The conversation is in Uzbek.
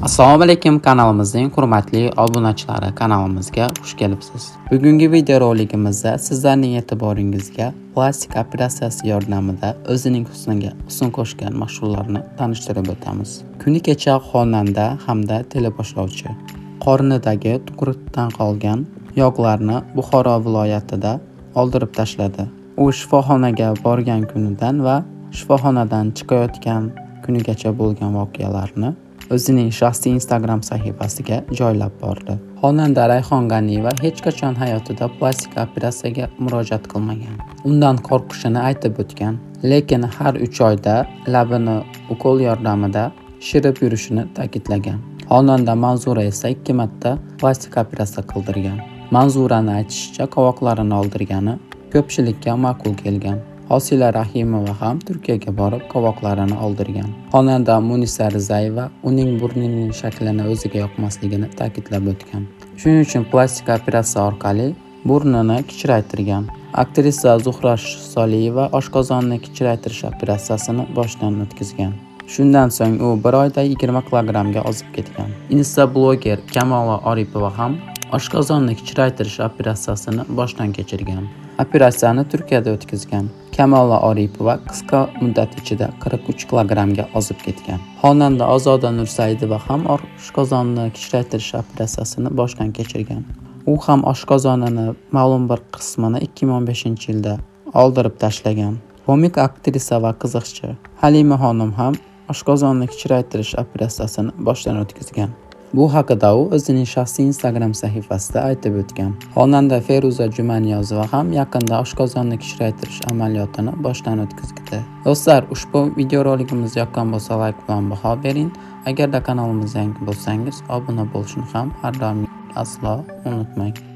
Assalomu alaykum, kanalimizning hurmatli obunachilari, kanalimizga xush kelibsiz. Bugungi videorolikimizda sizlarning e'tiboringizga plastik operatsiyasi yordamida o'zining husniga husn qo'shgan mashhurlarni tanishtirib o'tamiz. Kuni kecha xonanda hamda teleboshlovchi qornidagi tug'ruqdan qolgan yog'larni Buxoro viloyatida oldirib tashladi. U shifoxonaga borgan kunidan va shifoxonadan chiqayotgan kunigacha bo'lgan voqealarni o'zining shaxsiy Instagram sahifasiga joylab bordi. Xonanda Rayhon G'aniyeva hech qachon hayotida plastik operatsiyaga murojaat qilmagan. Undan qo'rqishini aytib o'tgan, lekin har 3 oyda labini ukol yordamida shirib yurishini ta'kidlagan. Xonanda Manzura esa 2 marta plastik operatsiya qildirgan. Manzuraning aytishicha, qovoqlarini oldirgani ko'pchilikka ma'qul kelgan. Hosila Rahimova ham Turkiyaga borib qovoqlarini oldirgan. Xonanda Munisa Rizayeva uning burnining shaklini o'ziga yoqmasligini ta'kidlab o'tgan. Shuning uchun plastik operatsiya orqali burnini kichraytirgan. Aktrisa Zuhra Soliyeva oshqozonni kichraytirish operatsiyasini boshdan o'tkazgan. Shundan so'ng u 1 oyda 20 kilogrammga ozib ketgan. Insta bloger Kamola Oripova ham oshqozonni kichraytirish operatsiyasini boshdan kechirgan. Operatsiyani Turkiyada o'tkazgan. Kamola Oripova qisqa muddat ichida 43 kilogrammga ozib ketgan. Xonanda Ozoda Nursaidova ham oshqozonni kichraytirish operatsiyasini boshdan kechirgan. U ham oshqozonining ma'lum bir qismini 2015-yilda oldirib tashlagan. Komik aktrisa va qiziqchi Halima xonim ham oshqozonni kichraytirish operatsiyasini boshdan o'tkazgan. Bu haqida u o'zining shaxsiy Instagram sahifasida aytib o'tgan. Xonanda Feruza Jumaniyozova ham yaqinda oshqozonni kichraytirish amaliyotini boshdan o'tkazdi. Do'stlar, ushbu videorolikimiz yoqqan bo'lsa, like bilan baho bering. Agarda kanalimizga yangi bo'lsangiz, obuna bo'lishni ham har doim aslo unutmang.